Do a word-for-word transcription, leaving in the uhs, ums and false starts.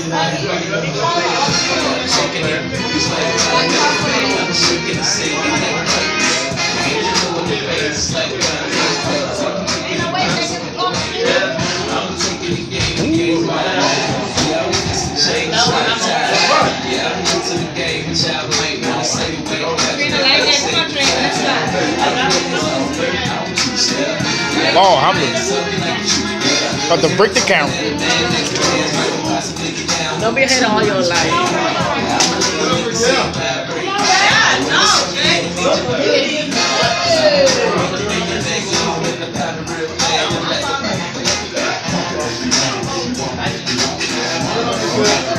Oh, Hamlet. Got to break the camera. Don't be a hater all your life. Yeah, no.